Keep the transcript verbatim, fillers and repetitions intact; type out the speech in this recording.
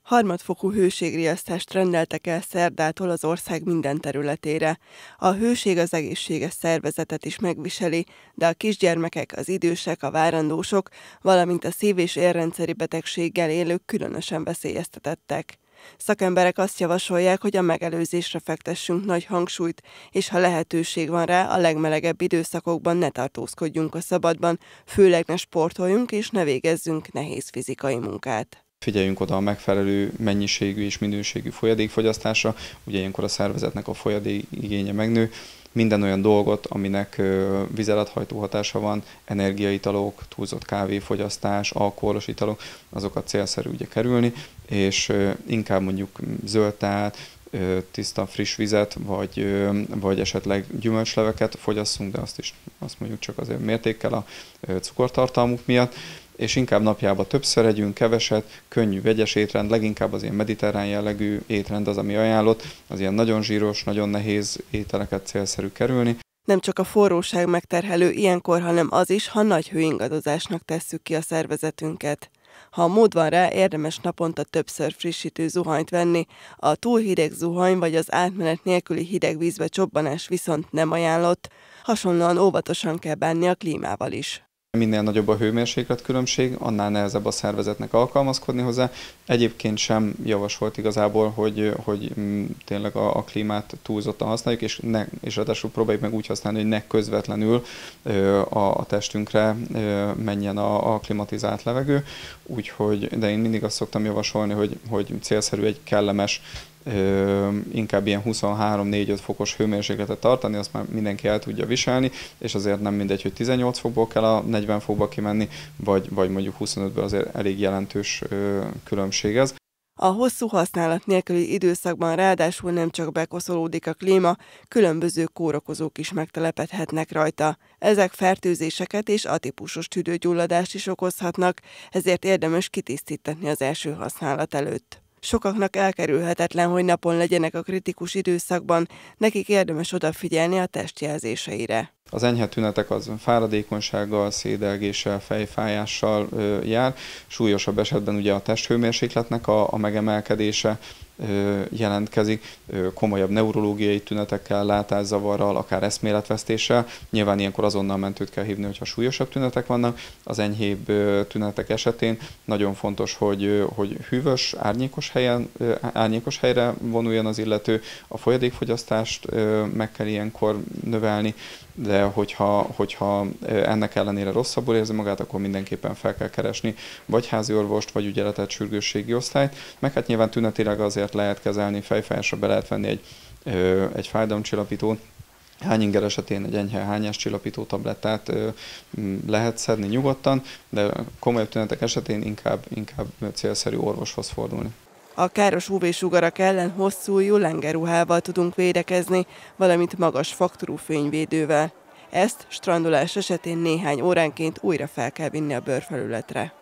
Harmadfokú hőségriasztást rendeltek el szerdától az ország minden területére. A hőség az egészséges szervezetet is megviseli, de a kisgyermekek, az idősek, a várandósok, valamint a szív- és érrendszeri betegséggel élők különösen veszélyeztetettek. Szakemberek azt javasolják, hogy a megelőzésre fektessünk nagy hangsúlyt, és ha lehetőség van rá, a legmelegebb időszakokban ne tartózkodjunk a szabadban, főleg ne sportoljunk és ne végezzünk nehéz fizikai munkát. Figyeljünk oda a megfelelő mennyiségű és minőségű folyadékfogyasztásra, ugye ilyenkor a szervezetnek a folyadék igénye megnő. Minden olyan dolgot, aminek vizelethajtó hatása van, energiaitalok, túlzott kávéfogyasztás, alkoholos italok, azokat célszerű ugye kerülni, és inkább mondjuk zöld teát, tiszta, friss vizet, vagy, vagy esetleg gyümölcsleveket fogyasszunk, de azt is azt mondjuk csak azért mértékkel a cukortartalmuk miatt, és inkább napjában többször együnk, keveset, könnyű, vegyes étrend, leginkább az ilyen mediterrán jellegű étrend az, ami ajánlott, az ilyen nagyon zsíros, nagyon nehéz ételeket célszerű kerülni. Nem csak a forróság megterhelő ilyenkor, hanem az is, ha nagy hőingadozásnak tesszük ki a szervezetünket. Ha a mód van rá, érdemes naponta többször frissítő zuhanyt venni, a túl hideg zuhany vagy az átmenet nélküli hideg vízbe csobbanás viszont nem ajánlott, hasonlóan óvatosan kell bánni a klímával is. Minél nagyobb a hőmérséklet különbség, annál nehezebb a szervezetnek alkalmazkodni hozzá. Egyébként sem javasolt igazából, hogy, hogy tényleg a, a klímát túlzottan használjuk, és, ne, és ráadásul próbáljuk meg úgy használni, hogy ne közvetlenül a, a testünkre menjen a, a klimatizált levegő. Úgyhogy, de én mindig azt szoktam javasolni, hogy, hogy célszerű egy kellemes, Ö, inkább ilyen huszonhárom négy-öt fokos hőmérsékletet tartani, azt már mindenki el tudja viselni, és azért nem mindegy, hogy tizennyolc fokból kell a negyven fokba kimenni, vagy, vagy mondjuk huszonötből azért elég jelentős ö, különbség ez. A hosszú használat nélküli időszakban ráadásul nem csak bekoszolódik a klíma, különböző kórokozók is megtelepedhetnek rajta. Ezek fertőzéseket és atípusos tüdőgyulladást is okozhatnak, ezért érdemes kitisztítani az első használat előtt. Sokaknak elkerülhetetlen, hogy napon legyenek a kritikus időszakban, nekik érdemes odafigyelni a testjelzéseire. Az enyhe tünetek az fáradékonysággal, szédelgéssel, fejfájással ö, jár. Súlyosabb esetben ugye a testhőmérsékletnek a, a megemelkedése ö, jelentkezik, ö, komolyabb neurológiai tünetekkel, látászavarral, akár eszméletvesztéssel. Nyilván ilyenkor azonnal mentőt kell hívni, hogyha súlyosabb tünetek vannak. Az enyhébb ö, tünetek esetén nagyon fontos, hogy, ö, hogy hűvös, árnyékos, helyen, ö, árnyékos helyre vonuljon az illető. A folyadékfogyasztást ö, meg kell ilyenkor növelni, de hogyha, hogyha ennek ellenére rosszabbul érzi magát, akkor mindenképpen fel kell keresni vagy házi orvost, vagy ügyeletet sürgősségi osztályt, meg hát nyilván tünetileg azért lehet kezelni, fejfájásra be lehet venni egy, egy fájdalomcsillapítót, hányinger esetén egy enyhe hányáscsillapító tablettát lehet szedni nyugodtan, de komolyabb tünetek esetén inkább, inkább célszerű orvoshoz fordulni. A káros ú vé-sugarak ellen hosszújú lengeruhával tudunk védekezni, valamint magas faktorú fényvédővel. Ezt strandolás esetén néhány óránként újra fel kell vinni a bőrfelületre.